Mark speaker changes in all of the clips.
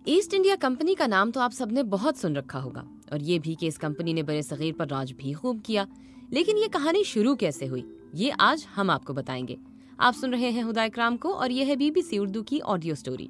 Speaker 1: East India company کا نام تو آپ سب نے بہت سن رکھا ہوگا، اور یہ بھی کہ اس کمپنی نے برے صغیر پر راج بھی خوب کیا، لیکن یہ کہانی شروع کیسے ہوئی یہ آج ہم آپ کو بتائیں گے۔ آپ سن رہے ہیں ہدا اکرام کو، اور یہ ہے BBC اردو کی آڈیو سٹوری۔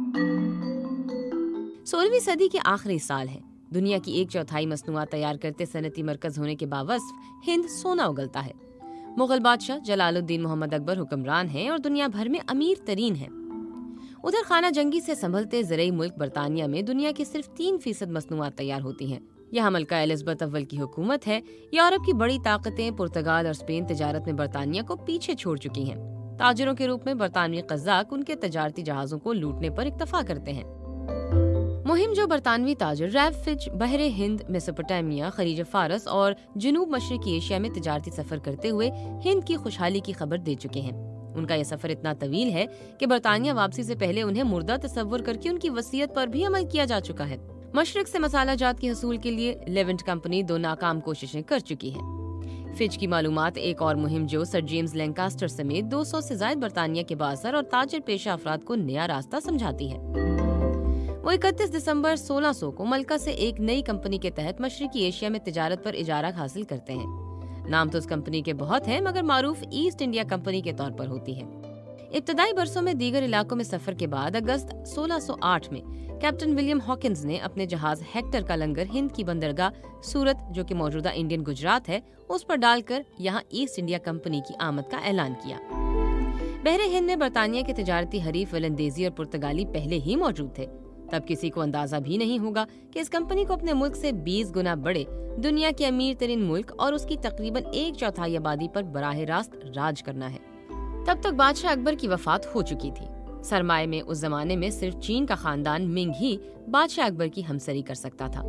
Speaker 1: 16ویں صدی کے آخری سال ہے۔ دنیا کی 1/4 مصنوعات تیار کرتے صنعتی مرکز ہونے کے باوصف ہند سونا اگلتا ہے۔ مغل بادشاہ جلال الدین محمد اکبر حکمران ہیں اور دنیا بھر میں امیر ترین ہیں۔ ادھر خانہ جنگی سے سنبھلتے زرعی ملک برطانیہ میں دنیا کی صرف 3% مصنوعات تیار ہوتی ہیں۔ یہاں ملکہ الزبتھ اول کی حکومت ہے۔ یورپ کی بڑی طاقتیں پرتگال اور اسپین تجارت میں برطانیہ کو پیچھے چھوڑ چکی ہیں۔ تاجروں کے روپ میں برطانوی قزاق ان کے تجارتی جہازوں کو لوٹنے پر اکتفا کرتے ہیں۔ مہم جو برطانوی تاجر ریب فچ بحر ہند، میسوپوٹیمیا، خلیج فارس اور جنوب مشرقی ایشیا میں تجارتی سفر کرتے ہوئے ہند کی خوشحالی کی خبر دے چکے ہیں۔ ان کا یہ سفر اتنا طویل ہے کہ برطانیہ واپسی سے پہلے انہیں مردہ تصور کر کے ان کی وصیت پر بھی عمل کیا جا چکا ہے۔ مشرق سے مسالہ جات کے حصول کے لیے لیونٹ کمپنی 2 ناکام کوششیں کر چکی ہے۔ فچ کی معلومات ایک اور مہم جو سر جیمز لینکاسٹر سمیت 200 سے زائد برطانیہ کے بااثر اور تاجر پیشہ افراد کو نیا راستہ سمجھاتی ہے۔ وہ 31 دسمبر 1600 کو ملکہ سے ایک نئی کمپنی کے تحت مشرقی ایشیا میں تجارت پر اجارہ حاصل کرتے ہیں۔ نام تو اس کمپنی کے بہت ہیں، مگر معروف ایسٹ انڈیا کمپنی کے طور پر ہوتی ہے۔ ابتدائی برسوں میں دیگر علاقوں میں سفر کے بعد اگست 1608 میں کیپٹن ولیم ہاکنز نے اپنے جہاز ہیکٹر کا لنگر ہند کی بندرگاہ سورت، جو کہ موجودہ انڈین گجرات ہے، اس پر ڈال کر یہاں ایسٹ انڈیا کمپنی کی آمد کا اعلان کیا۔ بحر ہند میں برطانیہ کے تجارتی حریف ولندیزی اور پرتگالی پہلے ہی موجود تھے۔ تب کسی کو اندازہ بھی نہیں ہوگا کہ اس کمپنی کو اپنے ملک سے 20 گنا بڑے دنیا کے امیر ترین ملک اور اس کی تقریباً 1/4 آبادی پر براہ راست راج کرنا ہے۔ تب تک بادشاہ اکبر کی وفات ہو چکی تھی۔ سرمایہ میں اس زمانے میں صرف چین کا خاندان منگ ہی بادشاہ اکبر کی ہمسری کر سکتا تھا۔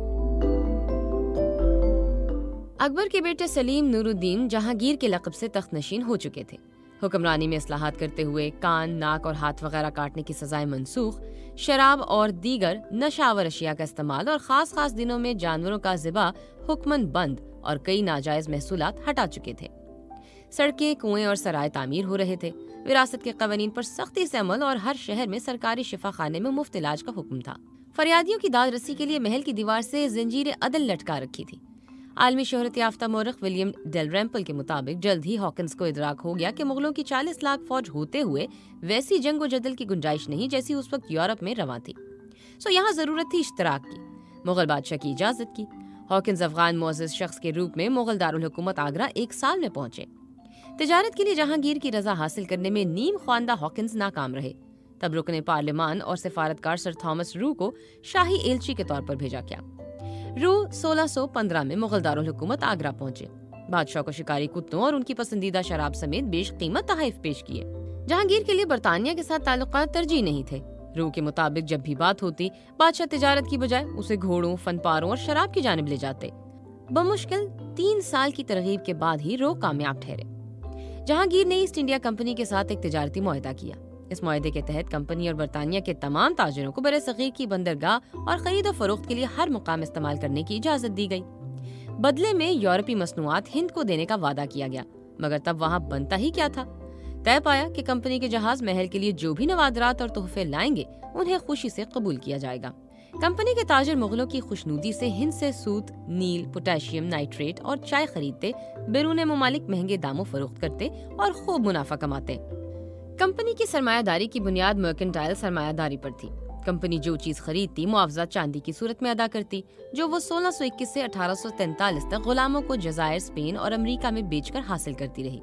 Speaker 1: اکبر کے بیٹے سلیم نور الدین جہانگیر کے لقب سے تخت نشین ہو چکے تھے۔ حکمرانی میں اصلاحات کرتے ہوئے کان، ناک اور ہاتھ وغیرہ کاٹنے کی سزائیں منسوخ، شراب اور دیگر نشہ آور اشیاء کا استعمال اور خاص دنوں میں جانوروں کا ذبح حکماً بند، اور کئی ناجائز محصولات ہٹا چکے تھے۔ سڑکیں، کنویں اور سرائے تعمیر ہو رہے تھے۔ وراثت کے قوانین پر سختی سے عمل اور ہر شہر میں سرکاری شفا خانے میں مفت علاج کا حکم تھا۔ فریادیوں کی داد رسی کے لیے محل کی دیوار سے زنجیر عدل لٹکا رکھی تھی۔ عالمی شہرت یافتہ مورخ ولیم ڈیلریمپل کے مطابق جلد ہی ہاکنز کو ادراک ہو گیا کہ مغلوں کی 40 لاکھ فوج ہوتے ہوئے ویسی جنگ و جدل کی گنجائش نہیں جیسی اس وقت یورپ میں رواں تھی۔ یہاں ضرورت تھی اشتراک کی۔ مغل بادشاہ کی اجازت کی۔ ہاکنز افغان معزز شخص کے روپ میں مغل دارالحکومت آگرہ 1 سال میں پہنچے۔ تجارت کے لیے جہانگیر کی رضا حاصل کرنے میں نیم خواندہ ہاکنز ناکام رہے۔ تب رکن پارلیمان اور سفارتکار سر تھامس رو کو شاہی ایلچی کے طور پر بھیجا گیا۔ رو 1615 میں مغل دارالحکومت آگرہ پہنچے۔ بادشاہ کو شکاری کتوں اور ان کی پسندیدہ شراب سمیت بیش قیمت تحائف پیش کیے۔ جہانگیر کے لیے برطانیہ کے ساتھ تعلقات ترجیح نہیں تھے۔ رو کے مطابق جب بھی بات ہوتی، بادشاہ تجارت کی بجائے اسے گھوڑوں، فن پاروں اور شراب کی جانب لے جاتے۔ بمشکل 3 سال کی ترغیب کے بعد ہی رو کامیاب ٹھہرے۔ جہانگیر نے ایسٹ انڈیا کمپنی کے ساتھ ایک تجارتی معاہدہ کیا۔ اس معاہدے کے تحت کمپنی اور برطانیہ کے تمام تاجروں کو برصغیر کی بندرگاہ اور خرید و فروخت کے لیے ہر مقام استعمال کرنے کی اجازت دی گئی۔ بدلے میں یورپی مصنوعات ہند کو دینے کا وعدہ کیا گیا، مگر تب وہاں بنتا ہی کیا تھا؟ طے پایا کہ کمپنی کے جہاز محل کے لیے جو بھی نوادرات اور تحفے لائیں گے انہیں خوشی سے قبول کیا جائے گا۔ کمپنی کے تاجر مغلوں کی خوشنودی سے ہند سے سوت، نیل، پوٹاشیم نائٹریٹ اور چائے خریدتے، بیرون ممالک مہنگے داموں فروخت کرتے اور خوب منافع کماتے۔ کمپنی کی سرمایہ داری کی بنیاد مرکنٹائل سرمایہ داری پر تھی۔ کمپنی جو چیز خریدتی معاوضہ چاندی کی صورت میں ادا کرتی، جو وہ 1621 سے 1843 تک غلاموں کو جزائر، اسپین اور امریکہ میں بیچ کر حاصل کرتی رہی۔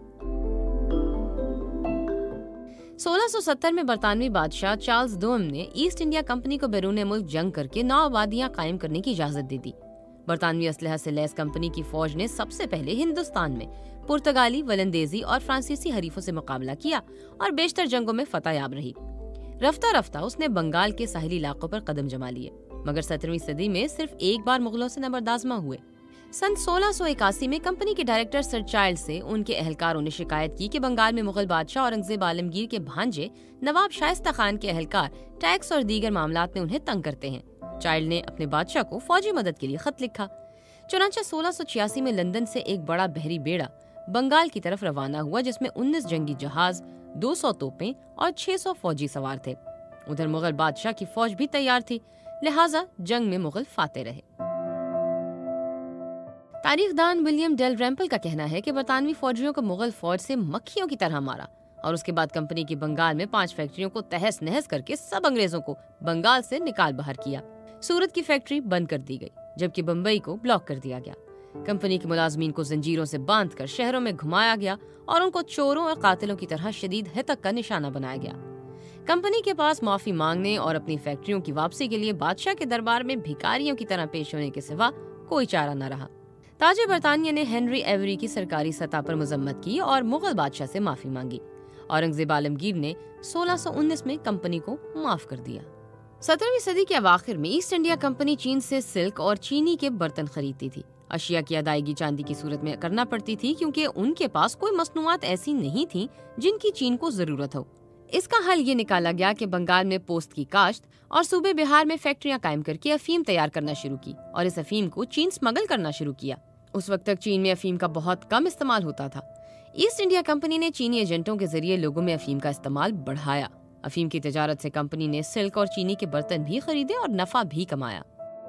Speaker 1: 1670 میں برطانوی بادشاہ چارلز دوم نے ایسٹ انڈیا کمپنی کو بیرون ملک جنگ کر کے 9 آبادیاں قائم کرنے کی اجازت دے دی۔ برطانوی اسلحہ سے لیس کمپنی کی فوج نے سب سے پہلے ہندوستان میں پرتگالی، ولندیزی اور فرانسیسی حریفوں سے مقابلہ کیا اور بیشتر جنگوں میں فتح یاب رہی۔ رفتہ رفتہ اس نے بنگال کے ساحلی علاقوں پر قدم جما لیے، مگر 17ویں صدی میں صرف ایک بار مغلوں سے نبردآزما ہوئے۔ سن 1681 میں کمپنی کے ڈائریکٹر سر چائلڈ سے ان کے اہلکاروں نے شکایت کی کہ بنگال میں مغل بادشاہ اورنگزیب عالمگیر کے بھانجے نواب شائستہ خان کے اہلکار ٹیکس اور دیگر معاملات میں انہیں تنگ کرتے ہیں۔ چائلڈ نے اپنے بادشاہ کو فوجی مدد کے لیے خط لکھا۔ چنانچہ 1686 میں لندن سے ایک بڑا بحری بیڑا بنگال کی طرف روانہ ہوا، جس میں 19 جنگی جہاز، 200 توپیں اور 600 فوجی سوار تھے۔ ادھر مغل بادشاہ کی فوج بھی تیار تھی۔ لہٰذا جنگ میں مغل فاتح رہے۔ تاریخ دان ولیم ڈیل ریمپل کا کہنا ہے کہ برطانوی فوجیوں کو مغل فوج سے مکھیوں کی طرح مارا اور اس کے بعد کمپنی کی بنگال میں 5 فیکٹریوں کو تہس نہس کر کے سب انگریزوں کو بنگال سے نکال باہر کیا۔ سورت کی فیکٹری بند کر دی گئی جبکہ بمبئی کو بلاک کر دیا گیا۔ کمپنی کے ملازمین کو زنجیروں سے باندھ کر شہروں میں گھمایا گیا اور ان کو چوروں اور قاتلوں کی طرح شدید ہتک کا نشانہ بنایا گیا۔ کمپنی کے پاس معافی مانگنے اور اپنی فیکٹریوں کی واپسی کے لیے بادشاہ کے دربار میں بھکاریوں کی طرح پیش ہونے کے سوا کوئی چارہ نہ رہا۔ تاج برطانیہ نے ہنری ایوری کی سرکاری سطح پر مذمت کی اور مغل بادشاہ سے معافی مانگی۔ اورنگزیب عالمگیر نے 1619 میں کمپنی کو معاف کر دیا۔ 17ویں صدی کے اواخر میں ایسٹ انڈیا کمپنی چین سے سلک اور چینی کے برتن خریدتی تھی۔ اشیاء کی ادائیگی چاندی کی صورت میں کرنا پڑتی تھی کیونکہ ان کے پاس کوئی مصنوعات ایسی نہیں تھیں جن کی چین کو ضرورت ہو۔ اس کا حل یہ نکالا گیا کہ بنگال میں پوست کی کاشت اور صوبے بہار میں فیکٹریاں قائم کر کے افیم تیار کرنا شروع کی اور اس افیم کو چین سمگل کرنا شروع کیا۔ اس وقت تک چین میں افیم کا بہت کم استعمال ہوتا تھا۔ ایسٹ انڈیا کمپنی نے چینی ایجنٹوں کے ذریعے لوگوں میں افیم کا استعمال بڑھایا۔ افیم کی تجارت سے کمپنی نے سلک اور چینی کے برتن بھی خریدے اور نفع بھی کمایا۔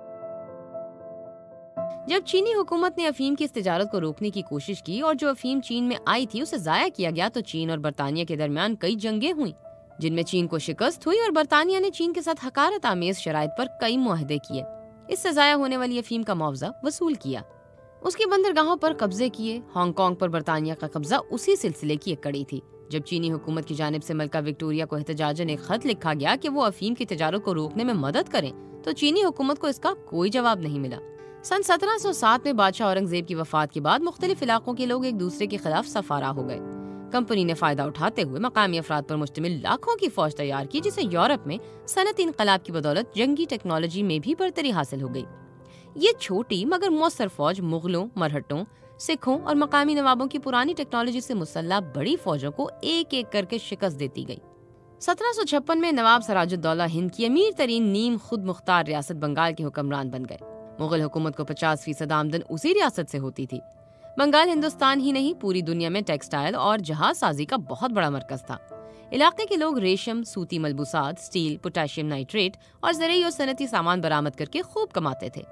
Speaker 1: جب چینی حکومت نے افیم کی اس تجارت کو روکنے کی کوشش کی اور جو افیم چین میں آئی تھی اسے ضائع کیا گیا تو چین اور برطانیہ کے درمیان کئی جنگیں ہوئیں جن میں چین کو شکست ہوئی اور برطانیہ نے چین کے ساتھ حقارت آمیز شرائط پر کئی معاہدے کیے۔ اس سے ضائع ہونے والی افیم کا معاوضہ وصول کیا۔ اس کی بندرگاہوں پر قبضے کیے۔ ہانگ کانگ پر برطانیہ کا قبضہ اسی سلسلے کی ایک کڑی تھی۔ جب چینی حکومت کی جانب سے ملکہ وکٹوریہ کو احتجاجاً ایک خط لکھا گیا کہ وہ افیم کی تجارت کو روکنے میں مدد کریں تو چینی حکومت کو اس کا کوئی جواب نہیں ملا۔ سن 1707 میں بادشاہ اورنگزیب کی وفات کے بعد مختلف علاقوں کے لوگ ایک دوسرے کے خلاف سفارا ہو گئے۔ کمپنی نے فائدہ اٹھاتے ہوئے مقامی افراد پر مشتمل لاکھوں کی فوج تیار کی جسے یورپ میں صنعتی انقلاب کی بدولت جنگی ٹیکنالوجی میں بھی برتری حاصل ہو گئی۔ یہ چھوٹی مگر مؤثر فوج مغلوں، مرہٹوں، سکھوں اور مقامی نوابوں کی پرانی ٹیکنالوجی سے مسلح بڑی فوجوں کو ایک ایک کر کے شکست دیتی گئی۔ 1756 میں نواب سراج الدولہ ہند کی امیر ترین نیم خود مختار ریاست بنگال کے حکمران بن گئے۔ مغل حکومت کو 50% آمدن اسی ریاست سے ہوتی تھی۔ بنگال ہندوستان ہی نہیں پوری دنیا میں ٹیکسٹائل اور جہاز سازی کا بہت بڑا مرکز تھا۔ علاقے کے لوگ ریشم، سوتی ملبوسات، سٹیل، پوٹاشیم نائٹریٹ اور زرعی اور صنعتی سامان برآمد کر کے خوب کماتے تھے۔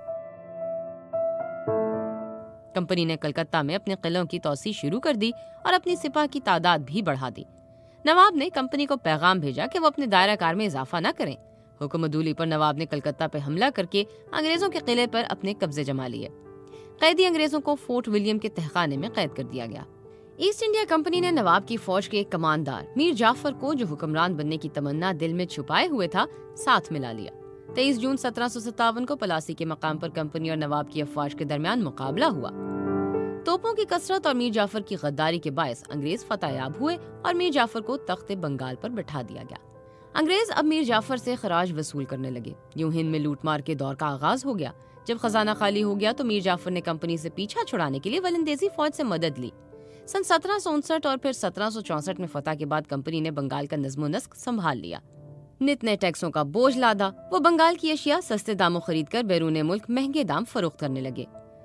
Speaker 1: کمپنی نے کلکتہ میں اپنے قلعوں کی توسیع شروع کر دی اور اپنی سپاہ کی تعداد بھی بڑھا دی۔ نواب نے کمپنی کو پیغام بھیجا کہ وہ اپنے دائرہ کار میں اضافہ نہ کریں۔ حکم عدولی پر نواب نے کلکتہ پہ حملہ کر کے انگریزوں کے قلعے پر اپنے قبضے جما لیے۔ قیدی انگریزوں کو فورٹ ولیم کے تہخانے میں قید کر دیا گیا۔ ایسٹ انڈیا کمپنی نے نواب کی فوج کے ایک کماندار میر جعفر کو، جو حکمران بننے کی تمنا دل میں چھپائے ہوئے تھا، ساتھ ملا لیا۔ 23 جون 1757 کو پلاسی کے مقام پر کمپنی اور نواب کی افواج کے درمیان مقابلہ ہوا۔ توپوں کی کثرت اور میر جعفر کی غداری کے باعث انگریز فتح یاب ہوئے اور میر جعفر کو تخت بنگال پر بٹھا دیا گیا۔ انگریز اب میر جعفر سے خراج وصول کرنے لگے۔ یوں ہند میں لوٹ مار کے دور کا آغاز ہو گیا۔ جب خزانہ خالی ہو گیا تو میر جعفر نے کمپنی سے پیچھا چھڑانے کے لیے ولندیزی فوج سے مدد لی۔ سن 1759 اور پھر 1764 میں فتح کے بعد کمپنی نے بنگال کا نظم و نسق سنبھال لیا۔ نت نئے ٹیکسوں کا بوجھ لادا۔ وہ بنگال کی اشیاء سستے داموں خرید کر بیرون ملک مہنگے دام فروخت کرنے لگے۔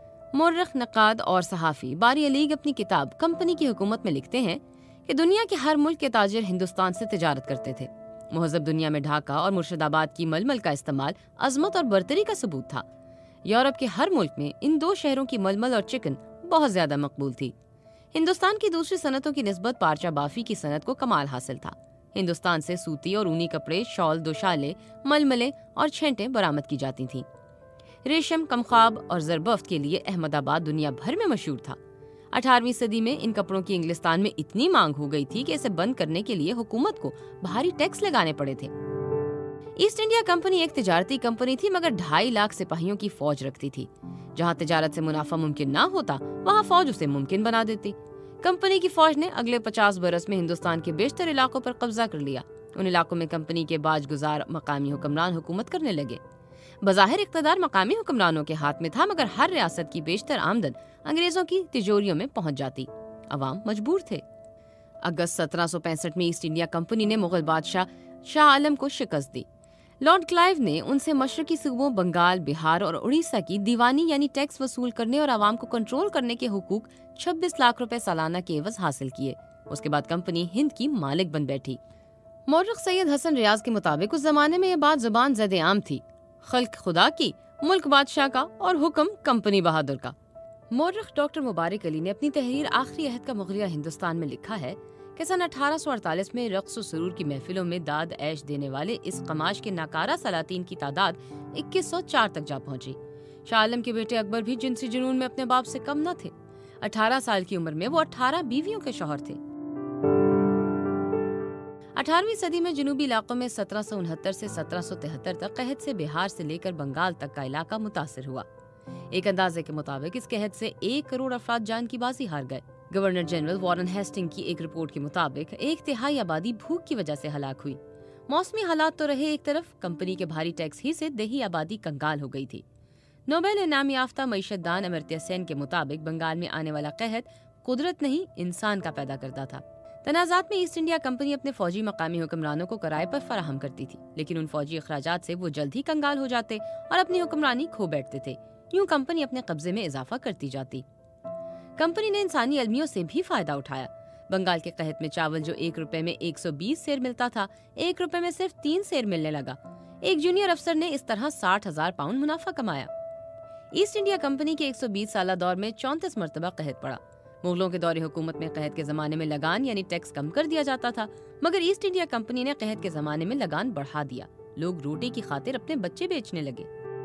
Speaker 1: مورخ، نقاد اور صحافی باری علیگ اپنی کتاب کمپنی کی حکومت میں لکھتے ہیں کہ دنیا کے ہر ملک کے تاجر ہندوستان سے تجارت کرتے تھے۔ مہذب دنیا میں ڈھاکہ اور مرشد آباد کی ململ کا استعمال عظمت اور برتری کا ثبوت تھا۔ یورپ کے ہر ملک میں ان دو شہروں کی ململ اور چکن بہت زیادہ مقبول تھی۔ ہندوستان کی دوسری صنعتوں کی نسبت پارچہ بافی کی صنعت کو کمال حاصل تھا۔ ہندوستان سے سوتی اور اونی کپڑے، شال، دوشالے، ململے اور چھینٹیں برآمد کی جاتی تھیں۔ ریشم، کمخواب اور زربفت کے لیے احمد آباد دنیا بھر میں مشہور تھا۔ 18ویں صدی میں ان کپڑوں کی انگلستان میں اتنی مانگ ہو گئی تھی کہ اسے بند کرنے کے لیے حکومت کو بھاری ٹیکس لگانے پڑے تھے۔ ایسٹ انڈیا کمپنی ایک تجارتی کمپنی تھی مگر 2.5 لاکھ سپاہیوں کی فوج رکھتی تھی۔ جہاں تجارت سے منافع ممکن نہ ہوتا وہاں فوج اسے ممکن بنا دیتی۔ کمپنی کی فوج نے اگلے 50 برس میں ہندوستان کے بیشتر علاقوں پر قبضہ کر لیا۔ ان علاقوں میں کمپنی کے باج گزار مقامی حکمران حکومت کرنے لگے۔ بظاہر اقتدار مقامی حکمرانوں کے ہاتھ میں تھا مگر ہر ریاست کی بیشتر آمدن انگریزوں کی تجوریوں میں پہنچ جاتی۔ عوام مجبور تھے۔ اگست 1765 میں ایسٹ انڈیا کمپنی نے مغل بادشاہ شاہ عالم کو شکست دی۔ لارڈ کلائیو نے ان سے مشرقی صوبوں بنگال، بہار اور اڑیسہ کی دیوانی یعنی ٹیکس وصول کرنے اور عوام کو کنٹرول کرنے کے حقوق 26 لاکھ روپے سالانہ کے عوض حاصل کیے۔ اس کے بعد کمپنی ہند کی مالک بن بیٹھی۔ مورخ سید حسن ریاض کے مطابق اس زمانے میں یہ بات زبان زد عام تھی۔ खल्क खुदा की, मुल्क बादशाह का और हुक्म कंपनी बहादुर का। मौर्रख डॉक्टर मुबारक अली ने अपनी तहरीर आखिरी अहद का मुगलिया हिंदुस्तान में लिखा है कि सन 1848 में रक्स व सुरूर की महफिलों में दाद ऐश देने वाले इस कमाश के नाकारा सलातीन की तादाद 2104 तक जा पहुंची। शाह आलम के बेटे अकबर भी जिनसी जुनून में अपने बाप से कम न थे। 18 साल की उम्र में वो 18 बीवियों के शौहर थे। 18वीं सदी में जनूबी इलाकों में 1769 से 1773 तक कहत से बिहार से लेकर बंगाल तक का इलाका मुतासिर हुआ। एक अंदाजे के मुताबिक इस कहत से 1 करोड़ अफराद जान की बाजी हार गए। गवर्नर जनरल वॉरेन हेस्टिंग की एक रिपोर्ट के मुताबिक 1/3 आबादी भूख की वजह से हलाक हुई। मौसमी हालात तो रहे एक तरफ, कंपनी के भारी टैक्स ही से देही आबादी कंगाल हो गई थी। नोबेल इनाम याफ्ता मईशतदान अमर्त्य सेन के मुताबिक बंगाल में आने वाला कहत कुदरत नहीं इंसान का पैदा करता था। तनाजात में ईस्ट इंडिया कंपनी अपने फौजी मकामी हुक्मरानों को किराए पर फराहम करती थी, लेकिन उन फौजी अखराजात से वो जल्द ही कंगाल हो जाते और अपनी हुक्मरानी खो बैठते थे। यूं कंपनी अपने कब्जे में इजाफा करती जाती। कंपनी ने इंसानी अलमियों से भी फायदा उठाया। बंगाल के कहत में चावल जो 1 रुपए में 120 सेर मिलता था, 1 रुपए में सिर्फ 3 सेर मिलने लगा। एक जूनियर अफसर ने इस तरह 60,000 पाउंड मुनाफा कमाया। ईस्ट इंडिया कंपनी के 120 साला दौर में 34 मरतबा कहत पड़ा। मुगलों के दौरे हुकूमत में कहत के जमाने में लगान यानी टैक्स कम कर दिया जाता था, मगर ईस्ट इंडिया कंपनी ने कहत के जमाने में लगान बढ़ा दिया। लोग रोटी की खातिर अपने बच्चे बेचने लगे।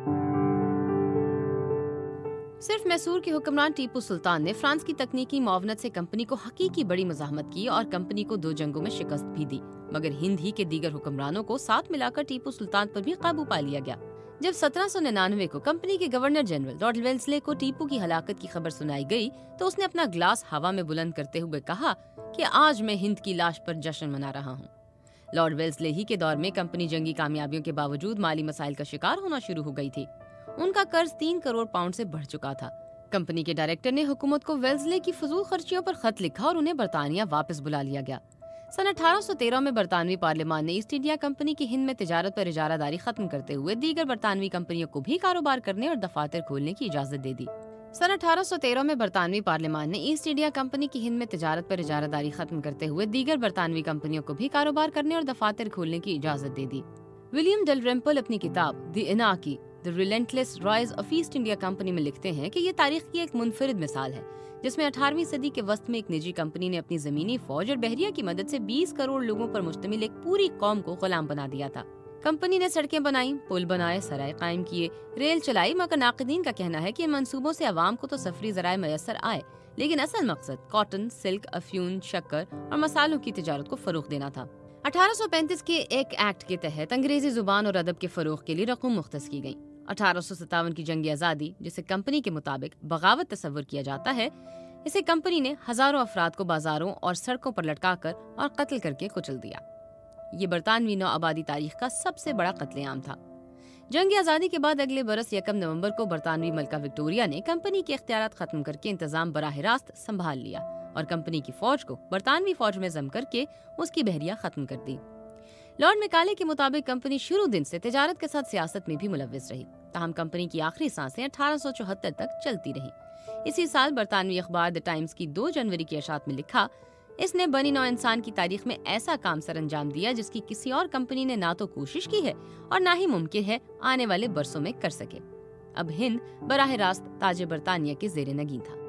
Speaker 1: सिर्फ मैसूर के हुक्मरान टीपू सुल्तान ने फ्रांस की तकनीकी मुआवनत से कंपनी को हकीकी बड़ी मज़ाहमत की और कंपनी को 2 जंगों में शिकस्त भी दी, मगर हिंद ही के दीगर हुक्मरानों को साथ मिलाकर टीपू सुल्तान पर भी काबू पा लिया गया। जब 1799 को कंपनी के गवर्नर जनरल लॉर्ड वेल्सले को टीपू की हलाकत की खबर सुनाई गई तो उसने अपना ग्लास हवा में बुलंद करते हुए कहा कि आज मैं हिंद की लाश पर जश्न मना रहा हूँ। लॉर्ड वेल्सले ही के दौर में कंपनी जंगी कामयाबियों के बावजूद माली मसाइल का शिकार होना शुरू हो गई थी। उनका कर्ज 3 करोड़ पाउंड से बढ़ चुका था। कंपनी के डायरेक्टर ने हुकूमत को वेल्सले की फजूल खर्चियों पर खत लिखा और उन्हें बरतानिया वापस बुला लिया गया। सन 1813 में बरतानवी पार्लियामान ने ईस्ट इंडिया कंपनी की हिंद में तिजारत पर इजारादारी खत्म करते हुए दीगर बरतानवी कंपनियों को भी कारोबार करने और दफातर खोलने की इजाजत दे दी। सन 1813 में बरतानवी पार्लियामान ने ईस्ट इंडिया कंपनी की हिंद में तिजारत पर इजारादारी खत्म करते हुए दीगर बरतानवी कंपनियों को भी कारोबार करने और दफातर खोलने की इजाजत दे दी। विलियम डलरिम्पल अपनी किताब द इनाकी the relentless rise of East India Company में लिखते हैं कि ये तारीख की एक मुनफरिद मिसाल है जिसमें 18वीं सदी के वस्त में एक निजी कंपनी ने अपनी जमीनी फौज और बहरिया की मदद से 20 करोड़ लोगों पर मुश्तमिल एक पूरी कौम को गुलाम बना दिया था। कंपनी ने सड़कें बनाई, पुल बनाए, सराय कायम किए, रेल चलाई, मगर नाक़दीन का कहना है कि इन मंसूबों से अवाम को तो सफरी ज़राए मयसर आए, लेकिन असल मकसद कॉटन, सिल्क, अफ्यून, शक्कर और मसालों की तिजारत को फरोग देना था। 1835 के एक एक्ट के तहत अंग्रेजी जुबान और अदब के फरोग के लिए रकूम मुख्तस की गई। 1857 की जंग आज़ादी, जिसे कंपनी के मुताबिक बगावत तस्वर किया जाता है, इसे कंपनी ने हजारों अफराद को बाजारों और सड़कों पर लटकाकर और कत्ल करके कुचल दिया। ये बरतानवी नौ आबादी तारीख का सबसे बड़ा कत्लेआम था। जंग आज़ादी के बाद अगले बरस 1 नवंबर को बरतानवी मलका विक्टोरिया ने कंपनी के इख्तियारात खत्म करके इंतजाम बराह रास्त संभाल लिया और कंपनी की फौज को बरतानवी फौज में जम करके उसकी बहरिया खत्म कर दी। लॉर्ड मैकाले के मुताबिक कंपनी शुरू दिन से तिजारत के साथ सियासत में भी मुलव्विस रही। ताहम कंपनी की आखिरी सांसें 1874 तक चलती रही। इसी साल बरतानवी अखबार द टाइम्स की 2 जनवरी की अशात में लिखा, इसने बनी नौ इंसान की तारीख में ऐसा काम सर अंजाम दिया जिसकी किसी और कंपनी ने ना तो कोशिश की है और ना ही मुमकिन है आने वाले बरसों में कर सके। अब हिंद बराह रास्त ताज बरतानिया के ज़ेरे नगीं था।